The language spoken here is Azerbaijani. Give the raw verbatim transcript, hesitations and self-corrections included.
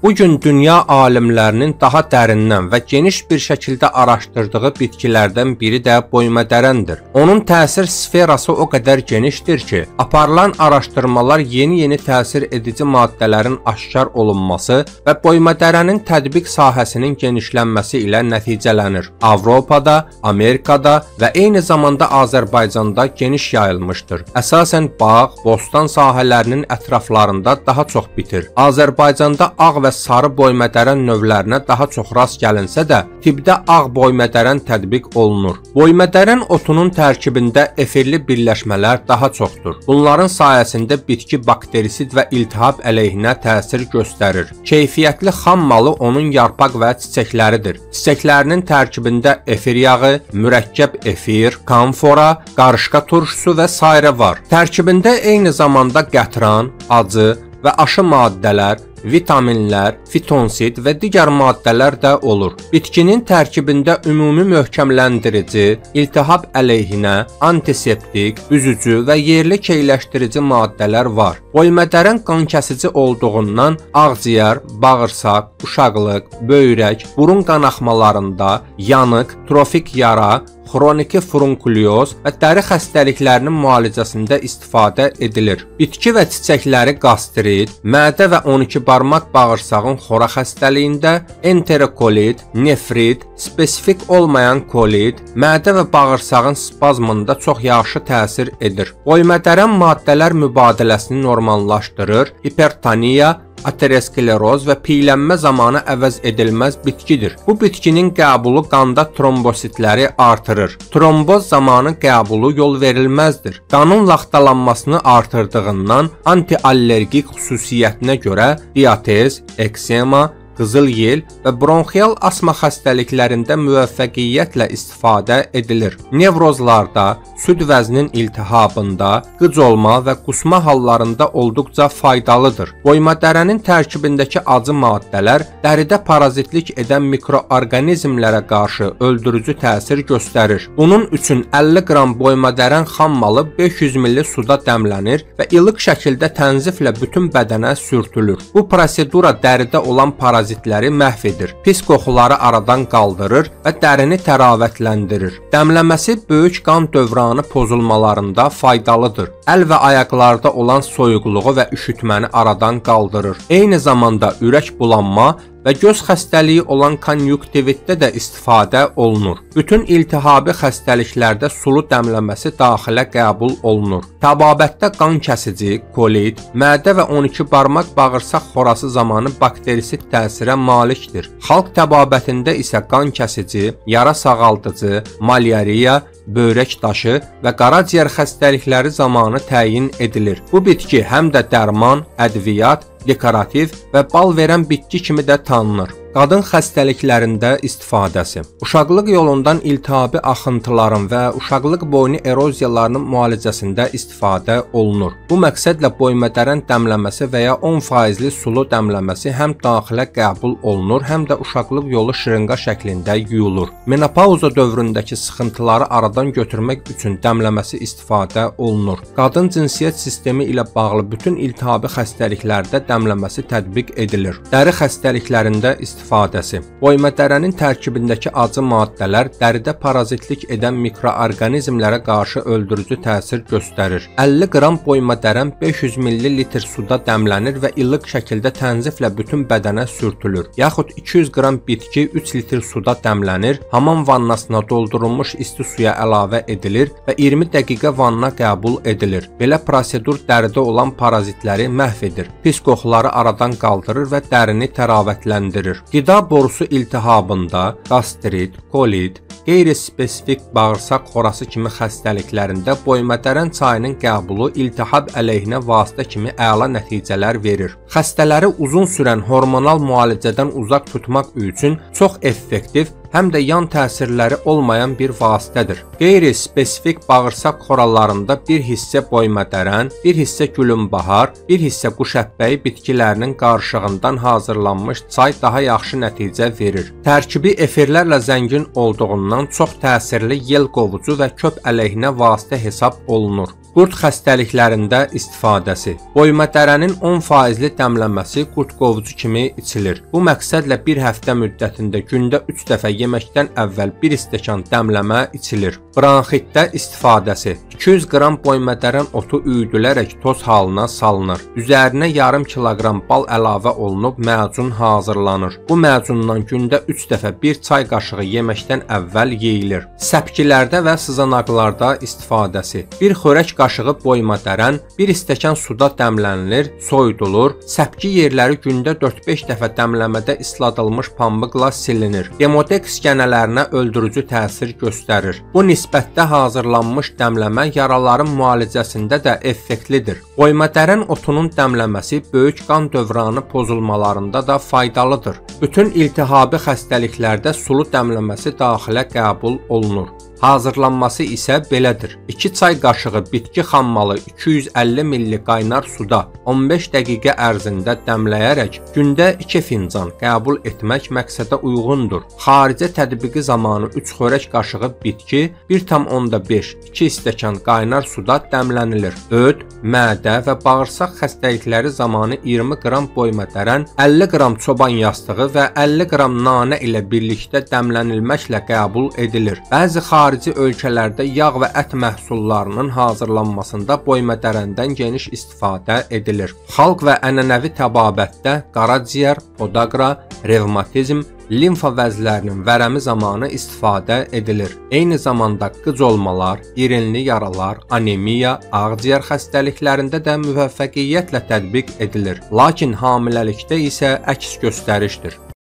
Bugün dünya alimlərinin daha dərindən və geniş bir şəkildə araşdırdığı bitkilərdən biri də boymədərəndir. Onun təsir sferası o qədər genişdir ki, aparılan araşdırmalar yeni-yeni təsir edici maddələrin aşkar olunması və boymədərənin tətbiq sahəsinin genişlənməsi ilə nəticələnir. Avropada, Amerikada və eyni zamanda Azərbaycanda geniş yayılmışdır. Əsasən bağ, bostan sahələrinin ətraflarında daha çox bitir. Azərbaycanda ağ və sarı boymədərən növlərinə daha çox rast gəlinsə də, tibbdə ağ boymədərən tətbiq olunur. Boymədərən otunun tərkibində efirli birləşmələr daha çoxdur. Bunların sayəsində bitki bakterisid və iltihab əleyhinə təsir göstərir. Keyfiyyətli xam malı onun yarpaq və çiçəkləridir. Çiçəklərinin tərkibində efir yağı, mürəkkəb efir, kamfora, qarışqa turşusu və sairə var. Tərkibində eyni zamanda qətran, acı və aşı maddələr, vitaminlər, fitonsid və digər maddələr də olur. Bitkinin tərkibində ümumi möhkəmləndirici, iltihab əleyhinə, antiseptik, üzücü və yerli keyləşdirici maddələr var. Boymədərən qankəsici olduğundan ağciyər, bağırsaq, uşaqlıq, böyrək, burun qanaxmalarında, yanıq, trofik yara, xroniki furunkulyoz və dəri xəstəliklərinin müalicəsində istifadə edilir. Bitki və çiçəkləri qastrit, mədə və on iki barmaq bağırsağın xora xəstəliyində, enterokolit, nefrit, spesifik olmayan kolit, mədə və bağırsağın spazmında çox yaxşı təsir edir. Boymədərən maddələr mübadiləsini normallaşdırır, hipertoniya, ateroskleroz və piylənmə zamanı əvəz edilməz bitkidir. Bu bitkinin qəbulu qanda trombositləri artırır. Tromboz zamanı qəbulu yol verilməzdir. Qanın laxtalanmasını artırdığından antiallergik xüsusiyyətinə görə diatez, eksema, qızıl yel və bronxial asma xəstəliklərində müvəffəqiyyətlə istifadə edilir. Nevrozlarda, süd vəzinin iltihabında, qıc olma və qusma hallarında olduqca faydalıdır. Boymədərənin tərkibindəki acı maddələr dəridə parazitlik edən mikroorqanizmlərə qarşı öldürücü təsir göstərir. Bunun üçün əlli qram boymədərən xam malı beş yüz milli suda dəmlənir və ilıq şəkildə tənziflə bütün bədənə sürtülür. Bu prosedura dəridə olan parazitlər parazitləri məhv edir, pis qoxuları aradan qaldırır və dərini təravətləndirir. Dəmləməsi böyük qan dövranı pozulmalarında faydalıdır. Əl və ayaqlarda olan soyuqluğu və üşütməni aradan qaldırır. Eyni zamanda ürək bulanma və göz xəstəliyi olan konjunktivitdə də istifadə olunur. Bütün iltihabi xəstəliklərdə sulu dəmləməsi daxilə qəbul olunur. Təbabətdə qan kəsici, kolit, mədə və on iki barmaq bağırsaq xorası zamanı bakterisid təsirə malikdir. Xalq təbabətində isə qan kəsici, yara sağaldıcı, malyariya, böyrək daşı və qaraciyər xəstəlikləri zamanı təyin edilir. Bu bitki həm də dərman, ədviyyat, dekorativ və bal verən bitki kimi də tanınır. Qadın xəstəliklərində istifadəsi. Uşaqlıq yolundan iltihabi axıntıların və uşaqlıq boynu eroziyalarının müalicəsində istifadə olunur. Bu məqsədlə boymədərən dəmləməsi və ya on faizli sulu dəmləməsi həm daxilə qəbul olunur, həm də uşaqlıq yolu şırınqa şəklində yuyulur. Menopauza dövründəki sıxıntıları aradan götürmək üçün dəmləməsi istifadə olunur. Qadın cinsiyyət sistemi ilə bağlı bütün iltihabi xəstəliklərdə dəmləməsi tətbiq edilir. Dəri xəstəliklərində istifadəsi. İstifadəsi. Boymədərənin tərkibindəki acı maddələr dəridə parazitlik edən mikroorqanizmlərə qarşı öldürücü təsir göstərir. əlli qram boymədərən beş yüz milli litr suda dəmlənir və ilıq şəkildə tənziflə bütün bədənə sürtülür. Yaxud iki yüz qram bitki üç litr suda dəmlənir, hamam vannasına doldurulmuş isti suya əlavə edilir və iyirmi dəqiqə vanna qəbul edilir. Belə prosedur dəridə olan parazitləri məhv edir, pis qoxuları aradan qaldırır və dərini təravətləndirir. Qida borusu iltihabında, qastrit, kolit, qeyri-spesifik bağırsaq xorası kimi xəstəliklərində boymədərən çayının qəbulu iltihab əleyhinə vasitə kimi əla nəticələr verir. Xəstələri uzun sürən hormonal müalicədən uzaq tutmaq üçün çox effektiv, həm də yan təsirləri olmayan bir vasitədir. Qeyri-spesifik bağırsaq xoralarında bir hissə boymədərən, bir hissə gülünbahar, bir hissə quş əppəyi bitkilərinin qarışığından hazırlanmış çay daha yaxşı nəticə verir. Tərkibi efirlərlə zəngin olduğundan çox təsirli yel qovucu və köp əleyhinə vasitə hesab olunur. Qurd xəstəliklərində istifadəsi. Boymədərənin on faizli dəmləməsi qurd qovucu kimi içilir. Bu məqsədlə bir həftə müddətində gündə üç dəfə yeməkdən əvvəl bir stəkan dəmləmə içilir. Bronxitdə istifadəsi. iki yüz qram boymədərən otu üyüdülərək toz halına salınır. Üzərinə yarım kiloqram bal əlavə olunub məcun hazırlanır. Bu məcundan gündə üç dəfə bir çay qaşığı yeməkdən əvvəl yeyilir. Səpkilərdə və sızanaqlarda istifadəsi. Bir xörək qaşığı boymədərən bir stəkan suda dəmlənilir, soyudulur. Səpki yerləri gündə dörd-beş dəfə dəmləmədə isladılmış pambıqla silinir. Demodex skənələrinə öldürücü təsir göstərir. Bu nisbətdə hazırlanmış dəmləmə yaraların müalicəsində də effektlidir. Boymədərən otunun dəmləməsi böyük qan dövranı pozulmalarında da faydalıdır. Bütün iltihabi xəstəliklərdə sulu dəmləməsi daxilə qəbul olunur. Hazırlanması isə belədir. iki çay qaşığı bitki xammalı iki yüz əlli milli qaynar suda on beş dəqiqə ərzində dəmləyərək gündə iki fincan qəbul etmək məqsədə uyğundur. Xaricə tətbiqi zamanı üç xörək qaşığı bitki bir tam onda beş iki stəkan qaynar suda dəmlənilir. Öd, mədə və bağırsaq xəstəlikləri zamanı iyirmi qram boymədərən, əlli qram çoban yastığı və əlli qram nanə ilə birlikdə dəmlənilməklə qəbul edilir. Bəzi xarici Xarici ölkələrdə yağ və ət məhsullarının hazırlanmasında boymədərəndən geniş istifadə edilir. Xalq və ənənəvi təbabətdə qaraciyər, podaqa, revmatizm, limfa vəzlərinin vərəmi zamanı istifadə edilir. Eyni zamanda qıc olmalar, irinli yaralar, anemiya, ağciyər xəstəliklərində də müvəffəqiyyətlə tətbiq edilir. Lakin hamiləlikdə isə əks göstərişdir.